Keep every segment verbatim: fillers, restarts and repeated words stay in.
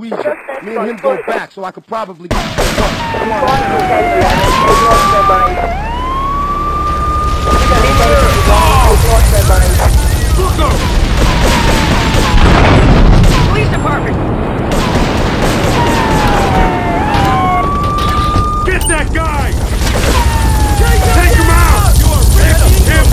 Luigi. Me and him go back, so I could probably get you some work. Come on, let's Police department! Get that guy! Take, Take him out! You are ready! Him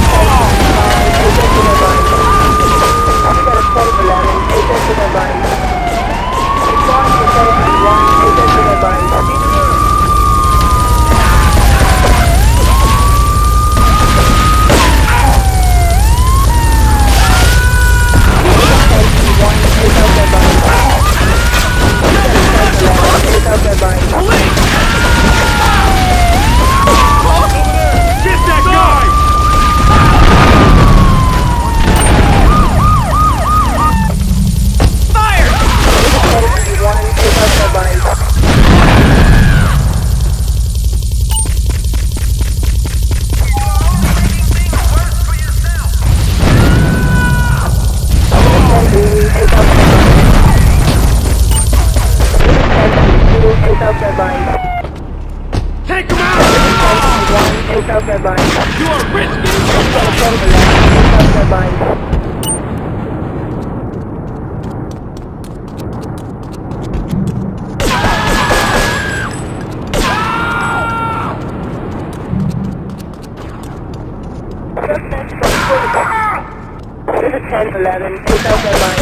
Take him out! You are risking ten eleven, take out their mind.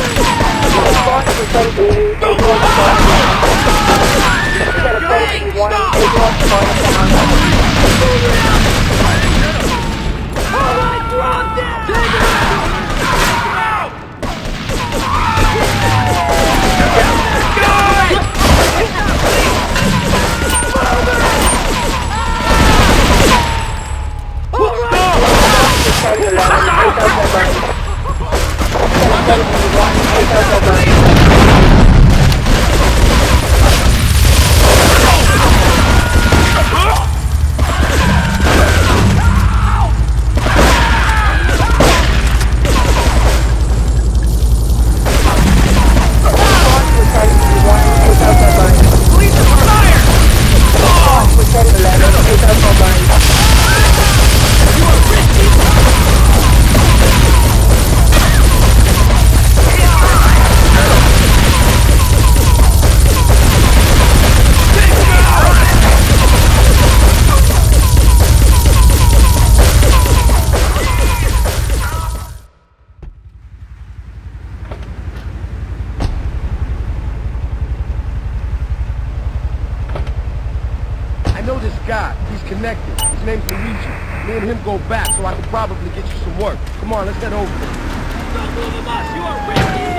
I know this guy. He's connected. His name's Luigi. Me and him go back, so I could probably get you some work. Come on, let's head over there. Don't move a bus! You are risking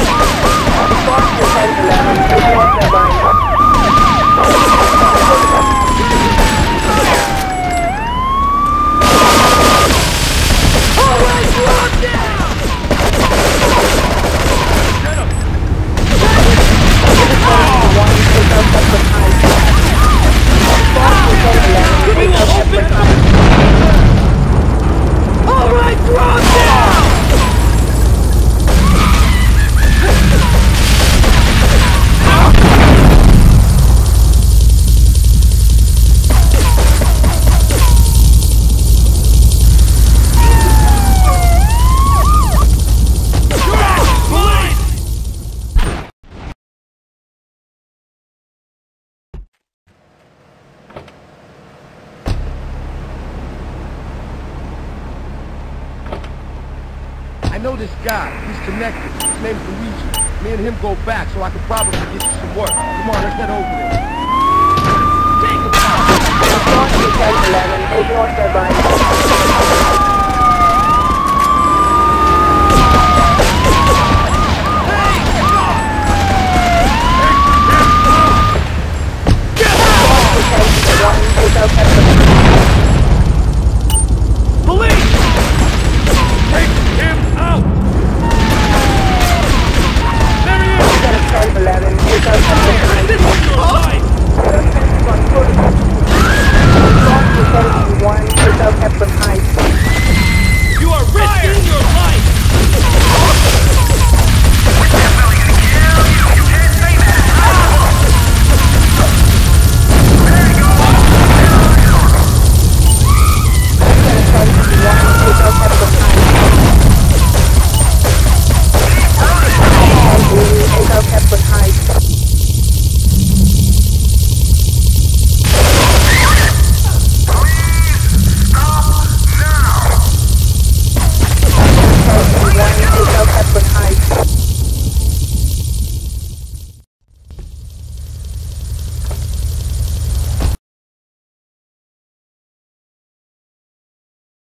all right, drop down! I know this guy. He's connected. His name's Luigi. Me and him go back, so I could probably get you some work. Come on, let's head over there. ten eleven, take off their bike.